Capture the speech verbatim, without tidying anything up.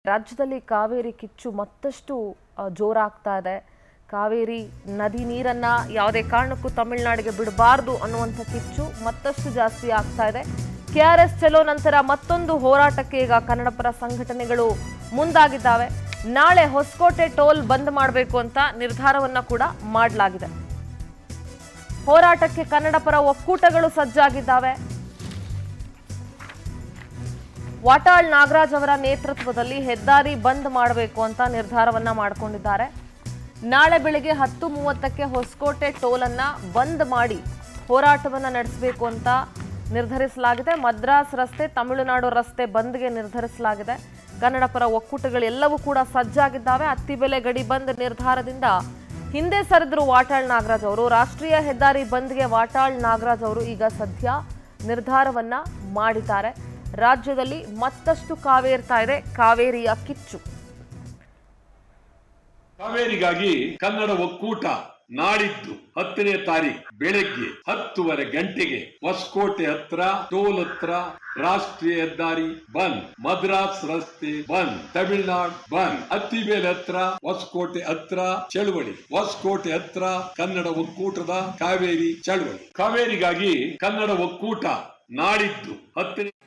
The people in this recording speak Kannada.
ರಾಜ್ಯದಲ್ಲಿ ಕಾವೇರಿ ಕಿಚ್ಚು ಮತ್ತಷ್ಟು ಜೋರಾಗ್ತಾ ಇದೆ. ಕಾವೇರಿ ನದಿ ನೀರನ್ನ ಯಾವುದೇ ಕಾರಣಕ್ಕೂ ತಮಿಳುನಾಡಿಗೆ ಬಿಡಬಾರದು ಅನ್ನುವಂಥ ಕಿಚ್ಚು ಮತ್ತಷ್ಟು ಜಾಸ್ತಿ ಆಗ್ತಾ ಇದೆ. ಕೆಆರ್ಎಸ್ ಚಲೋ ನಂತರ ಮತ್ತೊಂದು ಹೋರಾಟಕ್ಕೆ ಈಗ ಕನ್ನಡಪರ ಸಂಘಟನೆಗಳು ಮುಂದಾಗಿದ್ದಾವೆ. ನಾಳೆ ಹೊಸಕೋಟೆ ಟೋಲ್ ಬಂದ್ ಮಾಡಬೇಕು ಅಂತ ನಿರ್ಧಾರವನ್ನ ಕೂಡ ಮಾಡಲಾಗಿದೆ. ಹೋರಾಟಕ್ಕೆ ಕನ್ನಡಪರ ಒಕ್ಕೂಟಗಳು ಸಜ್ಜಾಗಿದ್ದಾವೆ. ವಾಟಾಳ್ ನಾಗರಾಜ್ ಅವರ ನೇತೃತ್ವದಲ್ಲಿ ಹೆದ್ದಾರಿ ಬಂದ್ ಮಾಡಬೇಕು ಅಂತ ನಿರ್ಧಾರವನ್ನ ಮಾಡಿಕೊಂಡಿದ್ದಾರೆ. ನಾಳೆ ಬೆಳಗ್ಗೆ ಹತ್ತು ಮೂವತ್ತಕ್ಕೆ ಹೊಸಕೋಟೆ ಟೋಲ್ ಅನ್ನ ಬಂದ್ ಮಾಡಿ ಹೋರಾಟವನ್ನ ನಡೆಸಬೇಕು ಅಂತ ನಿರ್ಧರಿಸಲಾಗಿದೆ. ಮದ್ರಾಸ್ ರಸ್ತೆ, ತಮಿಳುನಾಡು ರಸ್ತೆ ಬಂದ್ಗೆ ನಿರ್ಧರಿಸಲಾಗಿದೆ. ಕನ್ನಡಪರ ಒಕ್ಕೂಟಗಳೆಲ್ಲವೂ ಕೂಡ ಸಜ್ಜಾಗಿದ್ದಾವೆ. ಅತ್ತಿಬೆಲೆ ಗಡಿ ಬಂದ್ ನಿರ್ಧಾರದಿಂದ ಹಿಂದೆ ಸರಿದ್ರು ವಾಟಾಳ್ ನಾಗರಾಜ್ ಅವರು. ರಾಷ್ಟ್ರೀಯ ಹೆದ್ದಾರಿ ಬಂದ್ಗೆ ವಾಟಾಳ್ ನಾಗರಾಜ್ ಅವರು ಈಗ ಸದ್ಯ ನಿರ್ಧಾರವನ್ನ ಮಾಡಿದ್ದಾರೆ. ರಾಜ್ಯದಲ್ಲಿ ಮತ್ತಷ್ಟು ಕಾವೇರ್ತಾ ಇದೆ ಕಾವೇರಿಯ ಕಿಚ್ಚು. ಕಾವೇರಿಗಾಗಿ ಕನ್ನಡ ಒಕ್ಕೂಟ ನಾಡಿದ್ದು ಹತ್ತನೇ ತಾರೀಕು ಬೆಳಗ್ಗೆ ಹತ್ತುವರೆ ಗಂಟೆಗೆ ಹೊಸಕೋಟೆ ಹತ್ರ ಟೋಲ್ ಹತ್ರ ರಾಷ್ಟ್ರೀಯ ಹೆದ್ದಾರಿ ಬಂದ್, ಮದ್ರಾಸ್ ರಸ್ತೆ ಬಂದ್, ತಮಿಳುನಾಡು ಬಂದ್, ಅತ್ತಿಬೇಲೆ ಹತ್ರ ಹೊಸಕೋಟೆ ಹತ್ರ ಚಳವಳಿ, ಹೊಸಕೋಟೆ ಹತ್ರ ಕನ್ನಡ ಒಕ್ಕೂಟದ ಕಾವೇರಿ ಚಳವಳಿ. ಕಾವೇರಿಗಾಗಿ ಕನ್ನಡ ಒಕ್ಕೂಟ ನಾಡಿದ್ದು ಹತ್ತನೇ